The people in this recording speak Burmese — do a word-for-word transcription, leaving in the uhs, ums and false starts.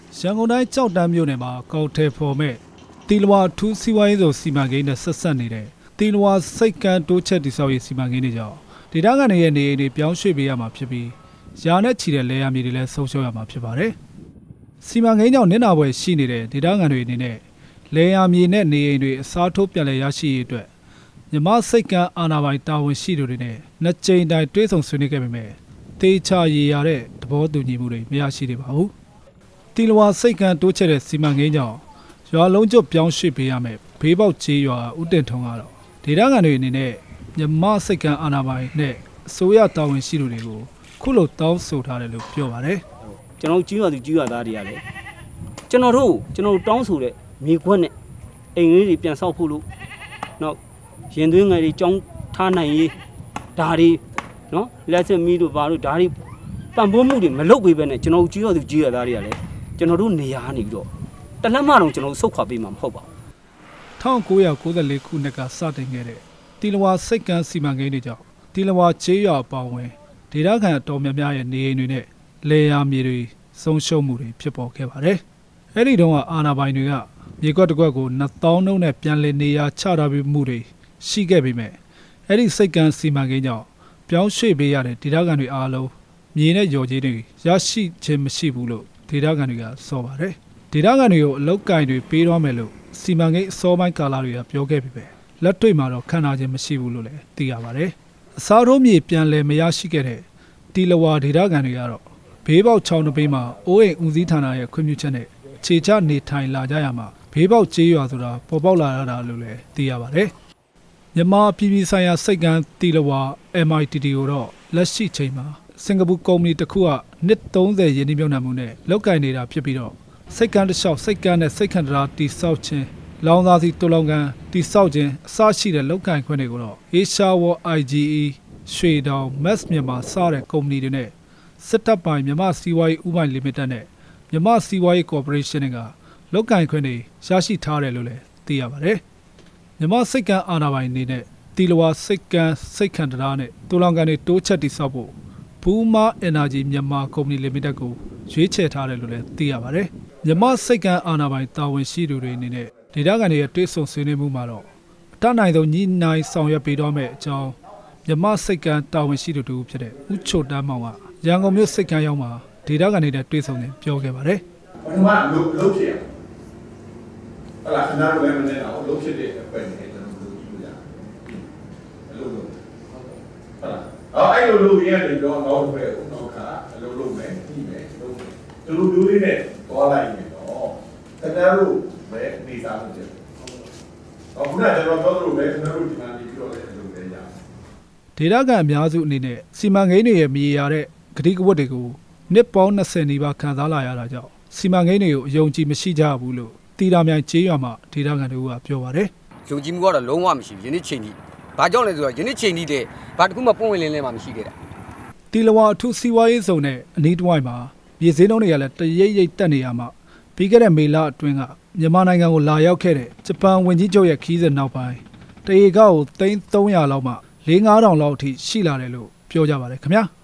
ရန်ကုန်တိုင်းကြောက်တန်းမြို့နယ်မှာကောက်ထဲဖော်မဲ့တီလဝါထူးစီးပွားရေးစုံစီမံကိန်းနဲ့ဆက်ဆက်နေတဲ့တီလဝါစိတ်ကန်းတိုးချက်တိဆောက်ရေးစီမံကိန်းတွေကြောင့်ဒေသခံတွေရဲ့နေအိမ်တွေပြောင်းရွှေ့ပေးရမှာဖြစ်ပြီးရာနဲ့ချီတဲ့လဲရမြေတွေလည်းဆုံးရှုံးရမှာဖြစ်ပါတယ်။စီမံကိန်းကြောင့်နစ်နာပွဲရှိနေတဲ့ဒေသခံတွေအနေနဲ့လဲရမြေနဲ့နေအိမ်တွေအစားထိုးပြန်လည်ရရှိရေးအတွက်မြမစိတ်ကန်းအာဏာပိုင်တာဝန်ရှိသူတွေနဲ့နှစ်ကြိမ်တိုင်တွဲဆုံဆွေးနွေးခဲ့ပေမဲ့တေချာရည်ရတဲ့သဘောတူညီမှုတွေမရရှိသေးပါဘူး။တီလဝါစိတ်ကန်းတိုးချက်တဲ့စီမံကိန်းကြောင့်ရွာလုံးကျွတ်ပြောင်းရွှေ့ပေးရမယ်ဘေးပေါက်ချေးရွာဦးတင်ထုံကတော့ဒေသခံတွေအနေနဲ့မြမစိတ်ကန်းအာဏာပိုင်နဲ့အစိုးရတာဝန်ရှိသူတွေကိုခုလိုတောင်းဆိုထားတယ်လို့ပြောပါတယ်။ကျွန်တော်ကြီးရွာသူကြီးရွာသားတွေကလည်းကျွန်တော်တို့ကျွန်တော်တို့တောင်းဆိုတဲ့မြေခွက်နဲ့အိမ်လေးတွေပြန်ဆောက်ဖို့လို့နောက်ရင်သွင်းငယ်တွေကြောင်းထားနိုင်ရေးဒါတွေနော်လက်ဆက်မီးတို့ဘာလို့ဒါတွေပံ့ပိုးမှုတွေမလုပ်ပေးဘဲနဲ့ကျွန်တော်တို့ကြီးရွာသူကြီးရွာသားတွေကလည်းကျွန်တော်တို့နေရာနေပြီးတော့တလက်မတော့ကျွန်တော်တို့ဆုတ်ခွာပေးမှာမဟုတ်ပါဘူး။၁၉၉၄ခုနှစ်ကစတင်ခဲ့တဲ့တီလဝါစိတ်ကန်းစီမံကိန်းတွေကြောင့်တီလဝါချေးရွာပေါင်းဝင်ဒေသခံတော်များများရဲ့နေအိမ်တွေနဲ့လေယာမြေတွေဆုံးရှုံးမှုတွေဖြစ်ပေါ်ခဲ့ပါတယ်။အဲဒီတုန်းကအာဏာပိုင်တွေကမြေကွက်တစ်ကွက်ကိုနှစ်သောင်းနှုန်းနဲ့ပြန်လည်နေရာချထားပြီးမှုတွေရှိခဲ့ပေမဲ့အဲဒီစိတ်ကန်းစီမံကိန်းကြောင့်ပြောင်းရွှေ့ပေးရတဲ့ဒေသခံတွေအားလုံးမြေနဲ့ရော်ကြီးတွေရရှိခြင်းမရှိဘူးလို့ဒေသခံတွေကဆိုပါတယ်။ဒေသခံတွေကိုအလောက်ကိုင်တွေပေးတော့မယ်လို့စီမံကိန်းအစောပိုင်းကာလတွေကပြောခဲ့ပြီပဲလက်တွေ့မှာတော့ခံနိုင်ခြင်းမရှိဘူးလို့လည်းသိရပါတယ်။အစားထိုးမြေပြန်လည်မရရှိခဲ့တဲ့တီလဝါဒေသခံတွေကတော့ဘေးပေါက်ချောင်းတစ်ပေးမှာအိုးအိမ်ဦးစီးဌာနရဲ့ခွင့်ပြုချက်နဲ့ခြေချနေထိုင်လာကြရမှာဘေးပေါက်ကျေးရွာဆိုတာပေါ်ပေါက်လာတာလို့လည်းသိရပါတယ်။မြန်မာပြည်ပြည်ဆိုင်ရာစိတ်ကန်းတီလဝါ M I T T ကိုတော့လက်ရှိချိန်မှာစင်ကာပူကုမ္ပဏီတစ်ခုကနှစ်သုံးဆယ်ရင်းနှီးမြှုပ်နှံမှုနဲ့လုပ်ကိုင်နေတာဖြစ်ပြီးတော့စိတ်ကန်းတစ်လျှောက်စိတ်ကန်းနဲ့စိတ်ခံတရားတိဆောက်ခြင်းလောင်စာစီတူလောင်ကန်တိဆောက်ခြင်းအစရှိတဲ့လုပ်ကိုင်ခွင့်တွေကိုတော့ Asia World I G E ရွှေတောင် Mass မြန်မာစတဲ့ကုမ္ပဏီတွေနဲ့စစ်တပ်ပိုင်မြန်မာစီးပွားရေးဥပိုင်လီမိတက်နဲ့မြန်မာစီးပွားရေးကော်ပိုရေးရှင်းတွေကလုပ်ကိုင်ခွင့်တွေရရှိထားတယ်လို့လည်းသိရပါတယ်။မြန်မာစိတ်ကန်းအာဏာပိုင်အနေနဲ့တီလဝါစိတ်ကန်းစိတ်ခံတရားနဲ့တူလောင်ကန်တွေတိုးချက်တိဆောက်ဖို့ဘူမာ Energy မြန်မာကုမ္ပဏီလီမိတက်ကိုရွေးချယ်ထားတယ်လို့လည်းသိရပါတယ်။မြန်မာစိတ်ကန်းအာဏာပိုင်တာဝန်ရှိသူတွေအနေနဲ့ဒေသခံတွေရဲ့တွဲဆုံဆွေးနွေးမှုမှာတော့အတနိုင်ဆုံးညီနိုင်ဆောင်ရွက်ပေးတော့မယ့်အကြောင်းမြန်မာစိတ်ကန်းတာဝန်ရှိသူတို့ဖြစ်တဲ့ဦးချိုတန်းမောင်ကရန်ကုန်မြို့စိတ်ကန်းရောက်မှာဒေသခံတွေနဲ့တွေ့ဆုံနေပြောခဲ့ပါတယ်။ပထမလုတ်လုတ်ဖြစ်။ဟုတ်လားခဏတော့လည်းမနေတော့လုတ်ဖြစ်တဲ့အပိုင်းနဲ့ကျွန်တော်တို့ကြည့်လို့ရတယ်။လုတ်လုတ်ဟုတ်လား။အော်အဲ့လိုလုတ်ရတယ်တော့တော့ပဲတော့ခါလုတ်လုတ်မယ်ပြီးမယ်လုတ်မယ်။ဒီလိုမျိုးလေးနဲ့သွားလိုက်ရင်တော့ခဏတို့ပဲနေစားလို့တယ်။အခုနကကျွန်တော်ပြောသလိုပဲခဏတို့ဒီမှာနေပြီးတော့လည်းလုတ်တယ်ရ။ဒေသခံအများစုအနေနဲ့စီမံကိန်းတွေရဲ့မြေရတဲ့ဂတိကဝတ်တွေကိုနှစ်ပေါင်းနှစ်ဆယ်နီးပါးခံစားလာရတာကြောင့်စီမံကိန်းတွေကိုအယုံကြည်မရှိကြဘူးလို့တီတာမြိုင်ကျေးရွာမှာဒေသခံတွေကပြောပါတယ်။ယုံကြည်မှုကတော့လုံးဝမရှိဘူးယနေ့ချိန်ထိ။ဘာကြောင့်လဲဆိုတော့ယနေ့ချိန်ထိတည်းဘာတစ်ခုမှပွင့်ဝင်လင်းလင်းမှမရှိခဲ့တာ။တီလဝါအထူးစီးပွားရေးဇုံနဲ့အနီးတစ်ဝိုက်မှာမြေစင်းလုံးတွေကလည်းတရိပ်ရိပ်တက်နေရမှာပြီးခဲ့တဲ့မေလအတွင်းကမြန်မာနိုင်ငံကိုလာရောက်ခဲ့တဲ့ဂျပန်ဝန်ကြီးချုပ်ရဲ့ခီးစဉ်နောက်ပိုင်းတရေကောက်ကိုသိန်းသုံးရာလောက်မှလေးငါးထောင်လောက်အထိရှိလာတယ်လို့ပြောကြပါတယ်ခင်ဗျာ။